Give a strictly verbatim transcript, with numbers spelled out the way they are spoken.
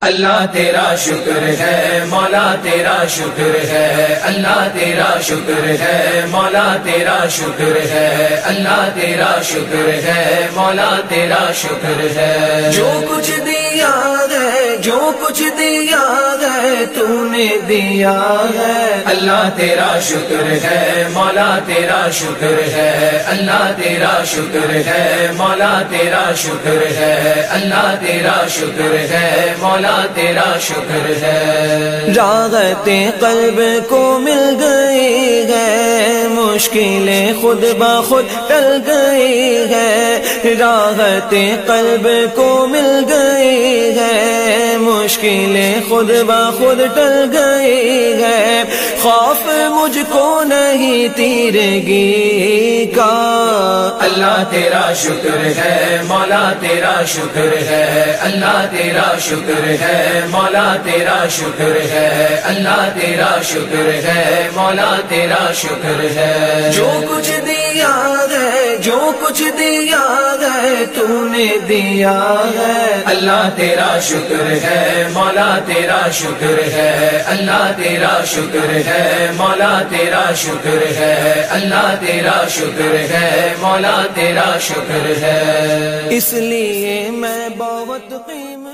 اللہ تیرا شکر ہے مولا تیرا شکر ہے، اللہ تیرا شکر ہے مولا تیرا شکر ہے، اللہ تیرا شکر ہے مولا تیرا شکر ہے۔ جو کچھ دیا ہے جو کچھ دیا ہے تو نے دیا ہے، اللہ تیرا شکر ہے مولا تیرا شکر ہے، اللہ تیرا شکر ہے مولا تیرا شکر ہے، اللہ تیرا شکر ہے مولا تیرا شکر ہے۔ راحت قلب کو مل گئی ہے، مشکلیں خود بخود ٹل گئی ہے، راحت قلب کو مل گئی ہے، مشکلیں خود بخود ٹل گئی ہے، خوف مجھ کو نہیں تیرگی کا، اللہ تیرا شکر ہے مولا تیرا شکر ہے، اللہ تیرا شکر ہے مولا تیرا شکر ہے، اللہ تیرا شکر ہے مولا تیرا شکر ہے۔ جو کچھ دیا ہے جو کچھ دیا ہے تو نے دیا ہے، اللہ تیرا شکر ہے مولا تیرا شکر ہے، اللہ تیرا شکر ہے مولا تیرا شکر ہے، اللہ تیرا شکر ہے مولا تیرا شکر ہے۔ اس لیے میں بہت قیمت